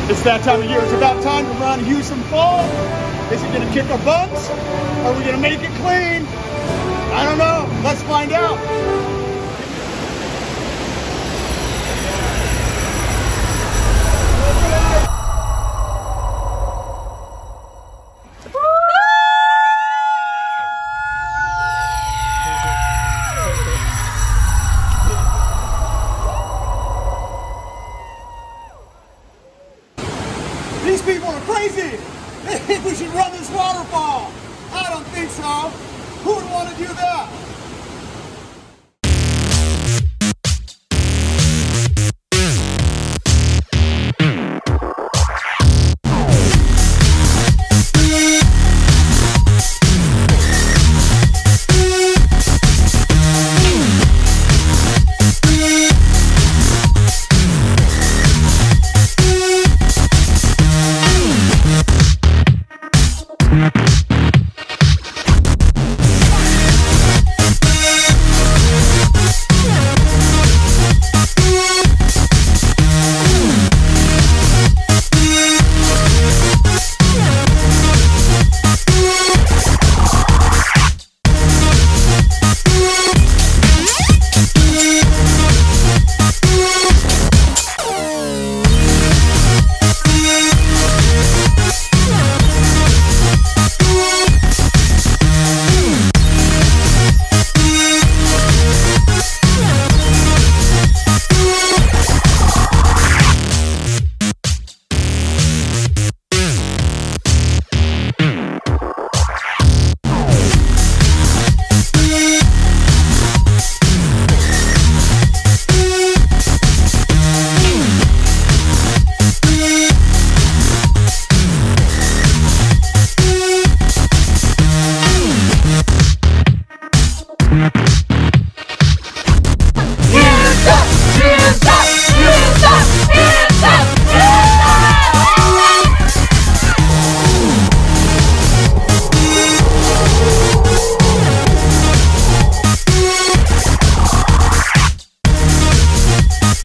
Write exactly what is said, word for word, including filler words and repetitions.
It's that time of year. It's about time to run Husum Falls. Is it going to kick our butts? Are we going to make it clean? I don't know. Let's find out. These people are crazy! They think we should run this waterfall! I don't think so! Who would want to do that?